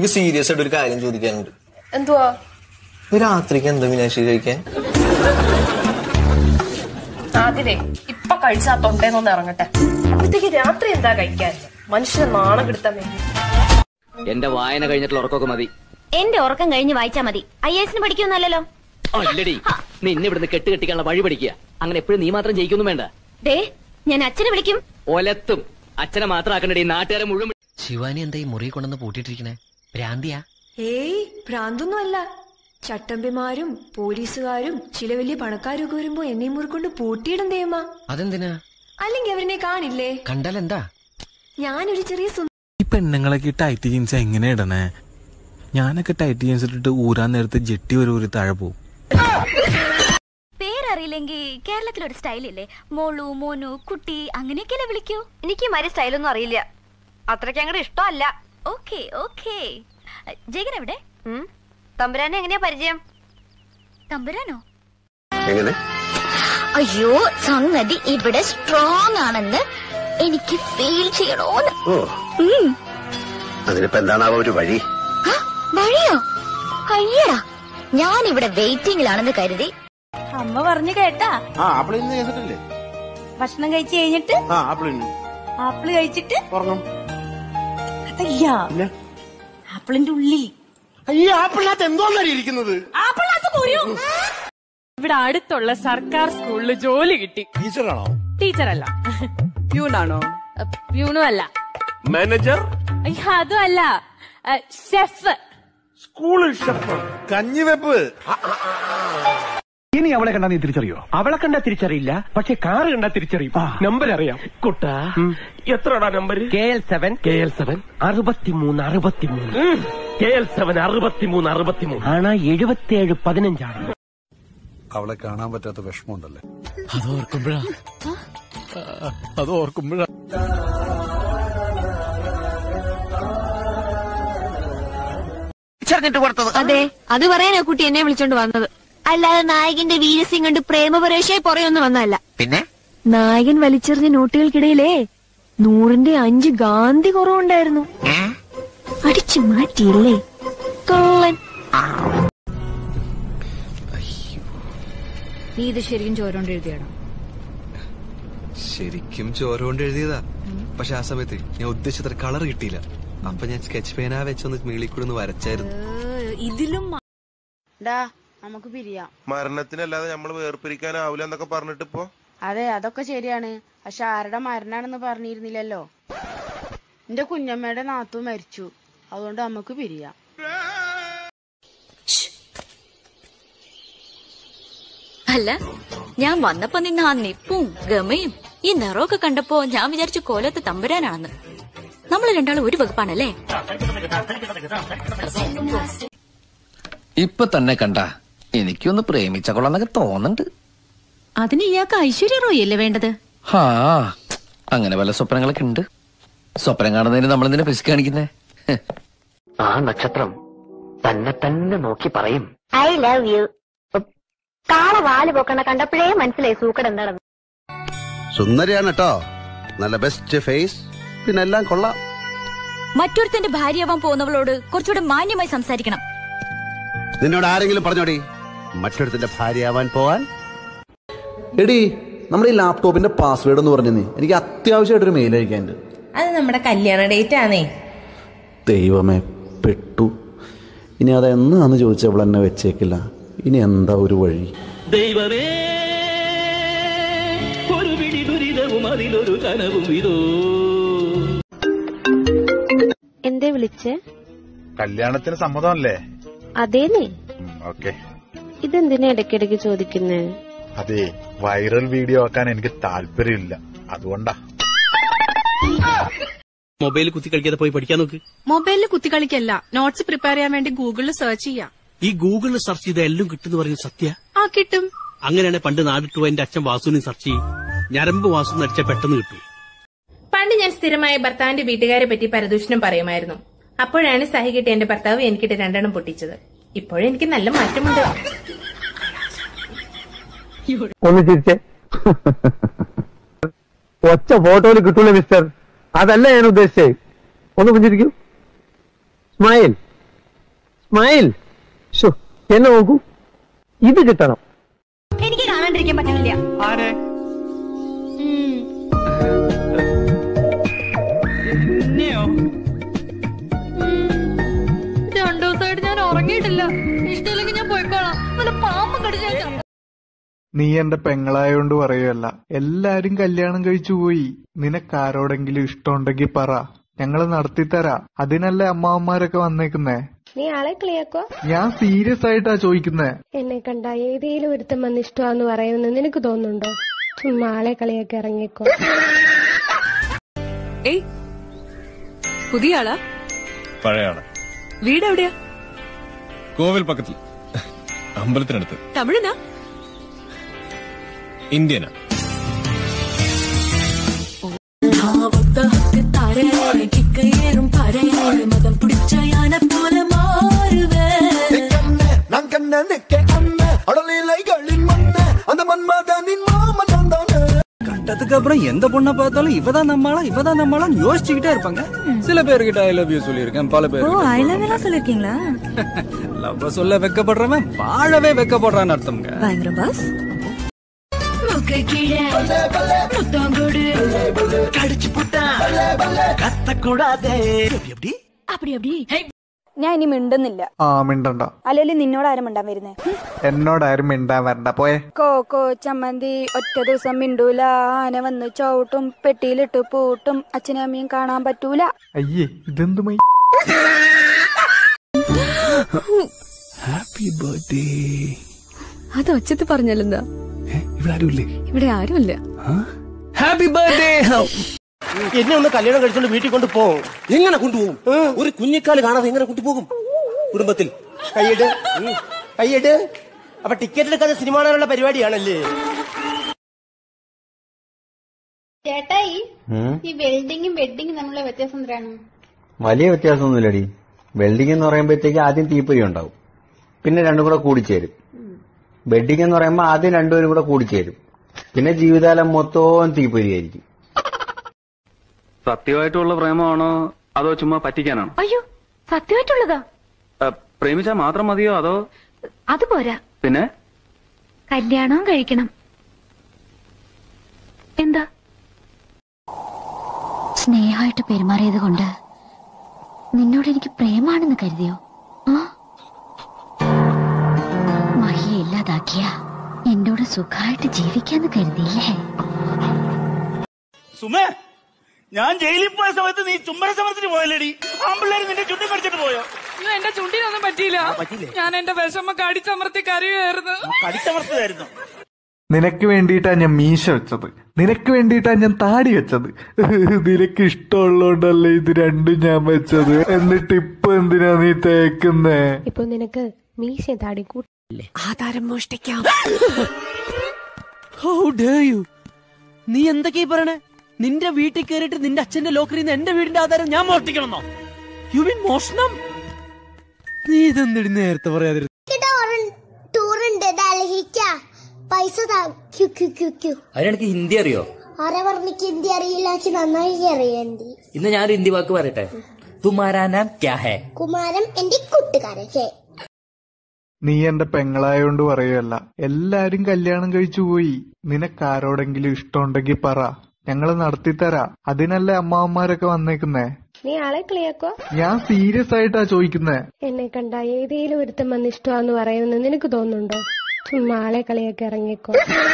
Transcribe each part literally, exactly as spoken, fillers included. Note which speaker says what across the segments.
Speaker 1: Serious ആയിട്ട് ഒരു കാര്യം ചോദിക്കാനുണ്ട്.
Speaker 2: എന്തുവാ?
Speaker 1: രാത്രിക്ക് എന്താ മീനാക്ഷി കഴിക്കാൻ?
Speaker 2: അതിനെ ഇപ്പൊ കഴിച്ചാ തൊണ്ടേന്നൊന്ന് ഇറങ്ങട്ടെ. അപ്പോഴത്തേക്ക് രാത്രി എന്താ കഴിക്കാൻ? മനുഷ്യനെ നാണം കെടുത്താൻ വേണ്ടി.
Speaker 3: എന്റെ വായന കഴിഞ്ഞിട്ടുള്ള ഉറക്കമൊക്കെ മതി.
Speaker 4: എന്റെ ഉറക്കം കഴിഞ്ഞ് വായിച്ചാ മതി. ഐ എസിന് പഠിക്കൊന്നല്ലോ.
Speaker 3: അല്ലടി, നിന്നെ ഇവിടുന്ന് കെട്ട് കെട്ടിക്കാനുള്ള വഴി പഠിക്കുക. അങ്ങനെ എപ്പോഴും നീ മാത്രം ജയിക്കൊന്നും വേണ്ട.
Speaker 4: ദേ, ഞാൻ അച്ഛനെ വിളിക്കും.
Speaker 3: ഒലത്തും. അച്ഛനെ മാത്രം ആക്കണ്ടേ, നാട്ടുകാരെ മുഴുവൻ.
Speaker 5: ശിവാനി എന്താ ഈ മുറി കൊണ്ടുവന്ന് പൂട്ടിയിട്ടിരിക്കണേ? ഭ്രാന്തിയാ?
Speaker 6: ഏയ്, ഭ്രാന്തൊന്നും അല്ല. ചട്ടമ്പിമാരും പോലീസുകാരും ചില വലിയ പണക്കാരും ഒക്കെ വരുമ്പോ എന്നെ മുറിക്കൊണ്ട് പൂട്ടിയിടും തേമ്മ.
Speaker 5: അതെന്തിനാ?
Speaker 6: അല്ലെങ്കിൽ അവരിനെ കാണില്ലേ?
Speaker 5: കണ്ടാൽ എന്താ?
Speaker 6: ഞാനൊരു ചെറിയ
Speaker 7: ഈ പെണ്ണുങ്ങളൊക്കെ ടൈറ്റ് ജീൻസ് എങ്ങനെ ഇടണേ? ഞാനൊക്കെ ടൈറ്റ് ജീൻസ് ഇട്ടിട്ട് ഊരാൻ നേരത്ത് ജെട്ടി ഒരു ഒരു താഴെ പോവും.
Speaker 4: പേരറിയില്ലെങ്കിൽ കേരളത്തിലൊരു സ്റ്റൈലില്ലേ, മോളു, മോനു, കുട്ടി, അങ്ങനെയൊക്കെയല്ലേ വിളിക്കൂ. എനിക്ക് മാതിരി സ്റ്റൈലൊന്നും അറിയില്ല. അത്രയ്ക്ക് അങ്ങോട്ട് ഇഷ്ടമല്ല. Okay okay. ജയകൻ എവിടെ? തമ്പുരാനെ എങ്ങനെയാ പരിചയം? തമ്പുരാനോ? അയ്യോ, സംഗതി ഇവിടെ സ്ട്രോങ് ആണെന്ന് എനിക്ക് ഫീൽ ചെയ്യണോന്ന്.
Speaker 8: അതിനിപ്പോ എന്താണാവോ ഒരു വഴി?
Speaker 4: വഴിയോ? അയ്യടാ, ഞാൻ ഇവിടെ വെയിറ്റിംഗിലാണെന്ന് കരുതി.
Speaker 9: അമ്മ പറഞ്ഞു കേട്ടാ? ഭക്ഷണം കഴിച്ചു കഴിഞ്ഞിട്ട് ആപ്പിള് കഴിച്ചിട്ട് അതല്ല, ആപ്പിളിന്റെ ഉള്ളിൽ.
Speaker 8: ആപ്പിളിനകത്ത് എന്തോന്നറിയ ഇരിക്കുന്നത്?
Speaker 9: ഇവിടെ അടുത്തുള്ള സർക്കാർ സ്കൂളിൽ ജോലി കിട്ടി.
Speaker 8: ടീച്ചറാണോ?
Speaker 9: ടീച്ചറല്ല. പ്യൂണാണോ? പ്യൂണും അല്ല.
Speaker 8: മാനേജർ?
Speaker 9: അതും അല്ല, ഷെഫ്.
Speaker 8: സ്കൂളിൽ ഷെഫ്. കഞ്ഞിവെപ്പ്.
Speaker 10: ഇനി അവളെ കണ്ടാ നീ തിരിച്ചറിയോ? അവളെ കണ്ടാ തിരിച്ചറിയില്ല, പക്ഷെ കാറ് കണ്ടാ തിരിച്ചറിയും. നമ്പർ അറിയാം. കുട്ടാ,
Speaker 8: എത്രടാ number?
Speaker 10: K L seven K L seven അറുപത്തിമൂന്ന് അറുപത്തിമൂന്ന് കെ എൽ സെവൻ അറുപത്തിമൂന്ന് അറുപത്തിമൂന്ന് ആണ്. എഴുപത്തിയേഴ് പതിനഞ്ചാണ്.
Speaker 11: അവളെ കാണാൻ പറ്റാത്ത വിഷമമുണ്ടല്ലേ?
Speaker 7: അതോർക്കുമ്പോഴാ അതോർക്കുമ്പോഴാ
Speaker 6: അതെ, അത് പറയാനാ കുട്ടി എന്നെ വിളിച്ചോണ്ട് വന്നത്. അല്ലാതെ നായകന്റെ വീരസിംഗ് കണ്ട് പ്രേമപരേഷയായി പുറയൊന്നും വന്നതല്ല.
Speaker 5: പിന്നെ
Speaker 6: നായകൻ വലിച്ചെറിഞ്ഞ നോട്ടുകൾക്കിടയിലേ നൂറിന്റെ അഞ്ച് ഗാന്ധി കുറവുണ്ടായിരുന്നു. അടിച്ചു മാറ്റിയില്ലേ കള്ളൻ.
Speaker 4: നീ ഇത് ശരിക്കും ചോരോണ്ട് എഴുതിയാണോ?
Speaker 1: ശരിക്കും ചോരോണ്ട് എഴുതിയതാ. പക്ഷെ ആ സമയത്ത് ഞാൻ ഉദ്ദേശിച്ചത്ര കളർ കിട്ടിയില്ല. അപ്പൊ ഞാൻ സ്കെച്ച് പേന വെച്ചൊന്ന് മീളിക്കൂടെ വരച്ചായിരുന്നു.
Speaker 9: ഇതിലും
Speaker 2: നമുക്ക് പിരിയാം.
Speaker 8: മരണത്തിനല്ലാതെ നമ്മൾ വേർപിരിക്കാനാവില്ല എന്നൊക്കെ പറഞ്ഞിട്ടിപ്പോ.
Speaker 2: അതെ, അതൊക്കെ ശരിയാണ്. പക്ഷെ ആരുടെ മരണാണെന്ന് പറഞ്ഞിരുന്നില്ലല്ലോ. എന്റെ കുഞ്ഞമ്മയുടെ നാത്തു മരിച്ചു, അതുകൊണ്ട് നമുക്ക് പിരിയാം.
Speaker 4: അല്ല, ഞാൻ വന്നപ്പോ നിന്ന് ആ നിപ്പും ഗമയും ഈ നിറമൊക്കെ കണ്ടപ്പോ ഞാൻ വിചാരിച്ചു കോലത്ത് തമ്പുരാനാണെന്ന്. നമ്മൾ രണ്ടാളും ഒരു വകുപ്പാണല്ലേ?
Speaker 5: ഇപ്പൊ തന്നെ കണ്ട എനിക്കൊന്ന് പ്രേമിച്ച കൊള്ളാന്നൊക്കെ തോന്നുന്നുണ്ട്.
Speaker 9: അതിന് ഇയാൾക്ക് ഐശ്വര്യ റോയ് അല്ലേ വേണ്ടത്?
Speaker 5: ഹാ, അങ്ങനെ വല്ല സ്വപ്നങ്ങളൊക്കെ ഉണ്ട്. സ്വപ്നം കാണുന്നതിന് നമ്മളെന്തിനാ പിശു കാണിക്കുന്നേ? ആ നക്ഷത്രം തന്നെ തന്നെ നോക്കി പറയും
Speaker 4: ഐ ലവ് യു. കാള വാല് പോക്കണ കണ്ടപ്പോഴേ മനസ്സിലായി സൂക്കട് എന്താണെന്ന്.
Speaker 8: സുന്ദരിയാണ് കേട്ടോ, നല്ല ബെസ്റ്റ് ഫേസ്, പിന്നെ എല്ലാം കൊള്ളാം.
Speaker 4: മറ്റൊരുത്തന്റെ ഭാര്യയാവാൻ പോകുന്നവളോട് കുറച്ചുകൂടെ മാന്യമായി സംസാരിക്കണം.
Speaker 8: നിന്നോട് ആരെങ്കിലും പറഞ്ഞോടി മറ്റൊരുത്തിന്റെ ഭാര്യയാവാൻ പോവാൻ?
Speaker 1: എടി, നമ്മുടെ ഈ ലാപ്ടോപ്പിന്റെ പാസ്വേഡ് എന്ന് പറഞ്ഞു, എനിക്ക് അത്യാവശ്യമായിട്ടൊരു മെയിൽ അയക്കാനുണ്ട്.
Speaker 9: അത് നമ്മുടെ കല്യാണ ഡേറ്റ് ആണേ.
Speaker 1: ദൈവമേ, പെട്ടു. ഇനി അതെന്നാന്ന് ചോദിച്ചവൾ എന്നെ വെച്ചേക്കില്ല. ഇനി എന്താ ഒരു വഴി?
Speaker 3: ദൈവമേ, ഒരു പിടി ദുരിതവും അതിലൊരു കനവും ഇതോ.
Speaker 2: എന്തേ വിളിച്ചേ?
Speaker 11: കല്യാണത്തിന് സമ്മതമല്ലേ?
Speaker 2: അതേനെ.
Speaker 11: ഓക്കെ.
Speaker 2: ഇതെന്തിനാ ഇടയ്ക്കിടയ്ക്ക് ചോദിക്കുന്നേ?
Speaker 11: അതെ, വൈറൽ വീഡിയോ ആക്കാൻ എനിക്ക് താല്പര്യമില്ല, അതുകൊണ്ടാ.
Speaker 3: മൊബൈൽ കുത്തി കളിക്കാതെ പോയി പഠിക്കാൻ നോക്ക്.
Speaker 9: മൊബൈലിൽ കുത്തി കളിക്കല്ല, നോട്ട്സ് പ്രിപ്പയർ ചെയ്യാൻ വേണ്ടി ഗൂഗിളിൽ സെർച്ച് ചെയ്യാം.
Speaker 3: ഈ ഗൂഗിളിൽ സെർച്ച് ചെയ്ത എല്ലാം കിട്ടും പറയുന്നത് സത്യ?
Speaker 9: ആ, കിട്ടും.
Speaker 3: അങ്ങനെയാണ് പണ്ട് നാടിട്ടു എന്റെ അച്ഛൻ വാസുവിനെ സെർച്ച് ചെയ്യും. ഞരമ്പ് വാസു അടിച്ചാൽ പെട്ടെന്ന് കിട്ടും.
Speaker 9: പണ്ട് ഞാൻ സ്ഥിരമായ ഭർത്താവിന്റെ വീട്ടുകാരെ പറ്റി പരദൂഷണം പറയുമായിരുന്നു. അപ്പോഴാണ് സഹികിട്ട് എന്റെ ഭർത്താവ് എനിക്കിട്ട് രണ്ടെണ്ണം പൊട്ടിച്ചത്. ഇപ്പോഴെനിക്ക് നല്ല മാറ്റമുണ്ട്.
Speaker 10: ഒന്ന് ചിരിച്ചേ. ഒച്ച ഫോട്ടോയിൽ കിട്ടൂല മിസ്റ്റർ, അതല്ല ഞാൻ ഉദ്ദേശിച്ചേ. ഒന്ന് പുഞ്ചിരിക്കൂ. സ്മൈൽ. സ്മൈൽ എന്നെ നോക്കൂ, ഇത് കിട്ടണം.
Speaker 4: എനിക്ക് കാണാണ്ടിരിക്കാൻ പറ്റുന്നില്ല.
Speaker 3: ആരെ?
Speaker 4: രണ്ടു ദിവസമായിട്ട് ഞാൻ ഉറങ്ങിയിട്ടില്ല. ഇഷ്ടമില്ലെങ്കിൽ ഞാൻ പോയിക്കോളാം. വല്ല പാമ്പും കടിച്ചാൽ.
Speaker 11: നീ എന്റെ പെങ്ങളായോണ്ട് പറയുകയല്ല, എല്ലാരും കല്യാണം കഴിച്ചു പോയി. നിനക്കാരോടെങ്കിലും ഇഷ്ടമുണ്ടെങ്കിൽ പറ, ഞങ്ങള് നടത്തിത്തരാ. അതിനല്ലേ അമ്മാവന്മാരൊക്കെ വന്നേക്കുന്നേ.
Speaker 12: നീ ആളെ കളിയാക്കോ?
Speaker 11: ഞാൻ സീരിയസ് ആയിട്ടാ ചോദിക്കുന്നേ.
Speaker 12: എന്നെ കണ്ട ഏതേലും ഒരുത്തം വന്ന് ഇഷ്ടമാന്ന് പറയുമെന്ന് നിനക്ക് തോന്നുന്നുണ്ടോ? ചുമ്മാ ആളെ കളിയാക്കി ഇറങ്ങിക്കോ.
Speaker 6: ഏയ്, പുതിയ ആളാ?
Speaker 13: പഴയ ആളാ.
Speaker 6: വീട് എവിടെയാ?
Speaker 13: കോവിൽ പക്കത്തിൽ, അമ്പലത്തിനടുത്ത്.
Speaker 6: തമിഴനാ?
Speaker 13: ഇന്ത്യനാ.
Speaker 14: മതം പിടിച്ച യാന പോലെ
Speaker 15: கட்டத்துக்கு அப்புறம் எந்த பொண்ணை பார்த்தாலும் இவதான் நம்மளா இவதான் நம்மளாம் யோசிச்சுக்கிட்டே இருப்பாங்க. சில பேர்கிட்ட ஐ லவ் யூ சொல்லியிருக்கேன், பல பேர்
Speaker 4: ஐ லவ் யூ சொல்லிருக்கீங்களா?
Speaker 15: லவ் சொல்ல வெக்கப்படுறவன் வாழவே வெக்கப்படுறான்னு அர்த்தம்ங்க.
Speaker 4: பயங்கர பாஸ்.
Speaker 16: ഞാൻ ഇനി മിണ്ടുന്നില്ല.
Speaker 11: ആ മിണ്ടണ്ട.
Speaker 16: അല്ലെങ്കിൽ നിന്നോട് ആരും മിണ്ടാൻ വരുന്നേ?
Speaker 11: എന്നോടാരും മിണ്ടാൻ വരണ്ട, പോയെ.
Speaker 16: കോക്കോ ചമ്മന്തി ഒറ്റ ദിവസം മിണ്ടൂല. ആന വന്ന് ചവിട്ടും, പെട്ടിയിലിട്ട് പൂട്ടും, അച്ഛനും അമ്മയും കാണാൻ പറ്റൂല.
Speaker 11: അയ്യേ, ഇതെന്തു മൈ.
Speaker 15: Happy birthday.
Speaker 6: അത് ഒച്ചത്ത് പറഞ്ഞാലെന്താ?
Speaker 15: ഇവിടെ ആരുമില്ലേ?
Speaker 6: ഇവിടെ ആരുമില്ല.
Speaker 15: Happy birthday.
Speaker 10: എന്നെ ഒന്ന് കല്യാണം കഴിച്ചോണ്ട് വീട്ടിൽ കൊണ്ട് പോകും.
Speaker 3: എങ്ങനെ കൊണ്ടുപോകും? ഒരു കുഞ്ഞിക്കാല് കാണാതെ എങ്ങനെ കൊണ്ടുപോകും കുടുംബത്തിൽ?
Speaker 10: കൈയ്യട് കൈയ്യട്. അപ്പൊ ടിക്കറ്റ് എടുക്കാതെ സിനിമ കാണാനുള്ള പരിപാടിയാണല്ലേ?
Speaker 17: ചേട്ടായി, ഈ വെൽഡിങ്ങും വെഡിങ്ങും തമ്മിലുള്ള വ്യത്യാസം എന്താണ്?
Speaker 18: വലിയ വ്യത്യാസമൊന്നുമില്ലടി. വെൽഡിംഗ് എന്ന് പറയുമ്പോഴത്തേക്ക് ആദ്യം തീപ്പൊരി ഉണ്ടാവും, പിന്നെ രണ്ടും കൂടെ കൂടിച്ചേരും. വെഡിങ് എന്ന് പറയുമ്പോൾ ആദ്യം രണ്ടുപേരും കൂടെ കൂടിച്ചേരും, പിന്നെ ജീവിതകാലം മൊത്തവും തീപ്പൊരിയായിരിക്കും.
Speaker 19: സത്യമായിട്ടുള്ള പ്രേമമാണോ അതോ ചുമ്മാ പറ്റിക്കാനാണോ?
Speaker 4: അയ്യോ, സത്യമായിട്ടുള്ളതാ.
Speaker 19: പ്രേമിച്ചാൽ മാത്രം മതിയോ അതോ?
Speaker 4: അത് പോരാ,
Speaker 19: പിന്നെ
Speaker 4: കല്യാണവും കഴിക്കണം. എന്താ? സ്നേഹമായിട്ട് പെരുമാറിയത് കൊണ്ട് നിന്നോട് എനിക്ക് പ്രേമാണെന്ന് കരുതിയോ? മഹിയെ ഇല്ലാതാക്കിയ എന്നോട് സുഖമായിട്ട് ജീവിക്കാന്ന് കരുതിയില്ലേ?
Speaker 20: സുമേ, ഞാൻ ജയിലിൽ പോയ സമയത്ത് നീ ചുംബന സമരത്തിന് പോയല്ലേടി? ആമ്പിള്ളേര് നിന്റെ ചുണ്ടി കടിച്ചിട്ട് പോയോ?
Speaker 21: എന്റെ ചുണ്ടിനൊന്നും പറ്റിയില്ല. ഞാൻ എന്റെ വിഷമ കടിച്ചമർത്തി കരയുമായിരുന്നു.
Speaker 20: കടിച്ചമർത്തതായിരുന്നു.
Speaker 11: നിനക്ക് വേണ്ടിയിട്ടാ ഞാൻ മീശ വെച്ചത്, നിനക്ക് വേണ്ടിയിട്ടാ ഞാൻ താടി വെച്ചത്. നിനക്ക് ഇഷ്ടമുള്ളോണ്ടല്ലേ ഇത് രണ്ടും ഞാൻ വെച്ചത്. എന്നിട്ട് ഇപ്പൊ എന്തിനാ നീ തേക്കുന്നേ?
Speaker 12: ഇപ്പൊ നിനക്ക് മീശ താടി കൂട്ടില്ലേ?
Speaker 6: ആധാരം മോഷ്ടിക്കാം.
Speaker 3: How dare you? നീ എന്തൊക്കെയാ പറയണേ? നിന്റെ വീട്ടിൽ കയറിയിട്ട് നിന്റെ അച്ഛന്റെ ലോക്കറിൽ നിന്ന് എന്റെ വീടിന്റെ ആധാരം ഞാൻ മോഷ്ടിക്കണമെന്നോ? യു മീൻ മോഷണം? നീ ഇതെന്തിടി നേരത്തെ പറയാതിരുന്നു?
Speaker 17: ടൂറുണ്ട് ഡൽഹിക്കാ, പൈസ
Speaker 22: അതിനെനിക്ക് ഹിന്ദി അറിയോ?
Speaker 17: ആരെ പറഞ്ഞിക്ക് ഹിന്ദി അറിയില്ല? നന്നായി അറിയണ്ടി.
Speaker 22: ഇന്ന് ഞാനൊരു ഹിന്ദി വാക്ക് പറയട്ടെ. തുമാരാ നാം ക്യാ ഹേ?
Speaker 17: കുമാരൻ എന്റെ കൂട്ടുകാരൻ.
Speaker 11: നീ എന്റെ പെങ്ങളായോണ്ട് പറയുകയല്ല, എല്ലാരും കല്യാണം കഴിച്ചു പോയി. നിനക്കാരോടെങ്കിലും ഇഷ്ടമുണ്ടെങ്കിൽ പറ, ഞങ്ങള് നടത്തിത്തരാ. അതിനല്ലേ അമ്മാവന്മാരൊക്കെ വന്നേക്കുന്നേ.
Speaker 12: നീ ആളെ കളിയാക്കോ?
Speaker 11: ഞാൻ സീരിയസ് ആയിട്ടാ ചോദിക്കുന്നേ.
Speaker 12: എന്നെ കണ്ട ഏതേലും ഒരുത്തം വന്ന് ഇഷ്ടമാന്ന് പറയുമെന്ന് നിനക്ക് തോന്നുന്നുണ്ടോ? ചുമ്മാ ആളെ കളിയാക്കി ഇറങ്ങിക്കോ.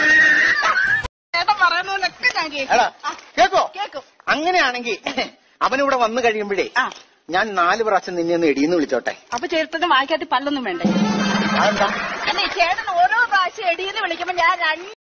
Speaker 10: കേക്കോ? അങ്ങനെയാണെങ്കിൽ അവനിവിടെ വന്നു കഴിയുമ്പോഴേ ഞാൻ നാല് പ്രാവശ്യം നിന്നെ ഒന്ന് എടിയെന്ന് വിളിച്ചോട്ടെ.
Speaker 2: അപ്പൊ ചേട്ടന് വായിക്കാത്തി പല്ലൊന്നും വേണ്ടേ?
Speaker 10: അതെന്താ?
Speaker 2: ചേട്ടൻ ഓരോ പ്രാവശ്യം എടിയെന്ന് വിളിക്കുമ്പോ ഞാൻ